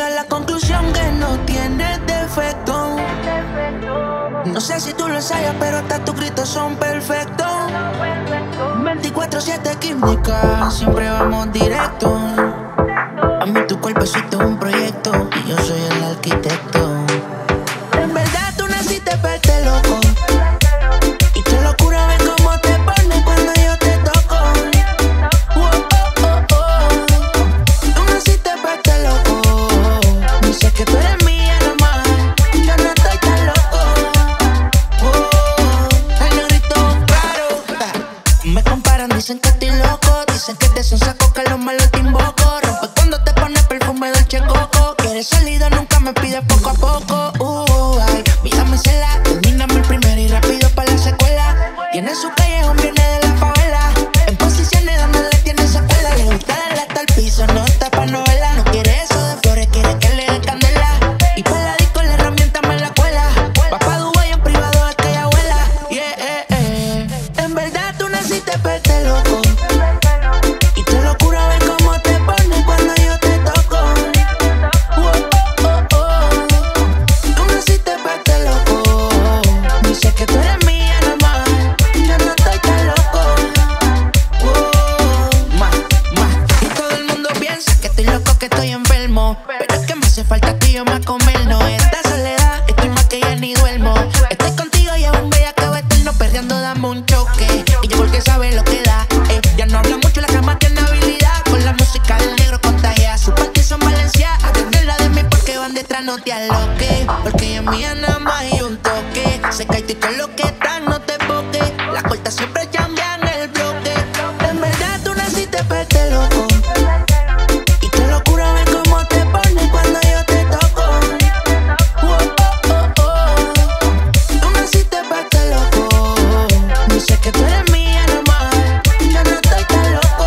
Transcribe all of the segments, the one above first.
a la conclusión que no tienes defecto. No sé si tú lo ensayas, pero hasta tus gritos son perfectos. 24/7 química, siempre vamos directo. A mí tu cuerpo es un proyecto y yo soy el arquitecto. En verdad tú naciste para este loco. Y qué locura ver cómo te pones cuando yo te toco. Tú naciste para este loco. Dices que tú eres mía nomás. Yo no estoy tan loco. El negrito claro. Me comparan, dicen que estoy loco. Dicen que te son saco, que los malos te invoco. Rompe cuando te pones perfume Dolce Coco. Quieres salida, nunca me pides poco a poco. Ay, mírame cela, termíname el primero y rápido para la secuela. Tiene su callejón, viene de la favela. En posiciones donde le tiene secuela. Le gusta darle hasta el piso, no está pa' novela. No quiere eso de flores, quiere que le dé candela. Y para la disco la herramienta me la cuela. Va pa' Dubái en privado, es que ella vuela. En verdad tú naciste para este loco. Y qué locura ver cómo te pones cuando yo te toco. Tú naciste para este loco. Dices que tú eres mía nomás. Yo no estoy tan loco. Y todo el mundo piensa que estoy loco, que estoy enfermo. Pero es que me hace falta que yo más comer. No, esta soledad, estoy más que ya ni duermo. Estoy contigo y es un bellaqueo eterno. Perreando, dame un choque. Y yo porque sabe lo que da. Ya no habla mucho, la cama tiene habilidad. Con la música del negro contagia. Su party son Valencia. Atenderla de mí porque van detrás, no te aloques. Porque ella es mía nada más y un toque. Se cae y con lo que están, no te enfoques. Las cortas siempre cambian el bloque. En verdad tú naciste para este loco. Y qué locura ver cómo te pones cuando yo te toco. Tú naciste para este loco. Dices que tú eres mía nomás. Yo no estoy tan loco.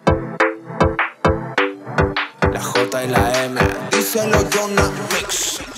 La J y la M, díselo Jonah Mix.